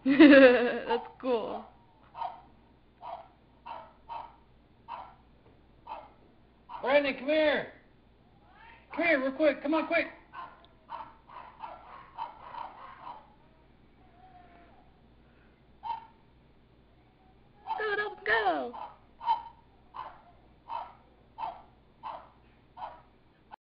That's cool. Brandon, come here. Come here real quick. Come on, quick.